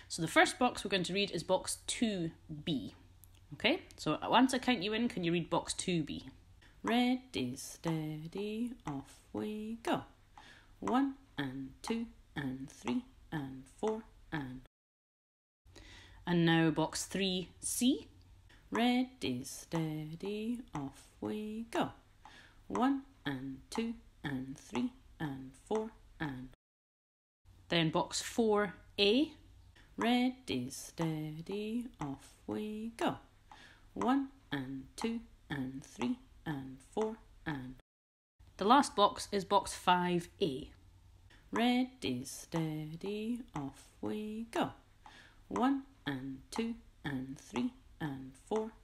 So the first box we're going to read is box 2B. Okay, so once I count you in, can you read box 2B? Ready, steady, off we go. 1 and 2 and 3 and 4 and... And now box 3C. Ready, steady, off we go. 1 and 2 and 3 and 4 and... Then box 4A. Ready, steady, off we go. 1 and 2 and 3 and 4 and... The last box is box 5A. Ready, steady, off we go. 1 and 2 and 3 and 4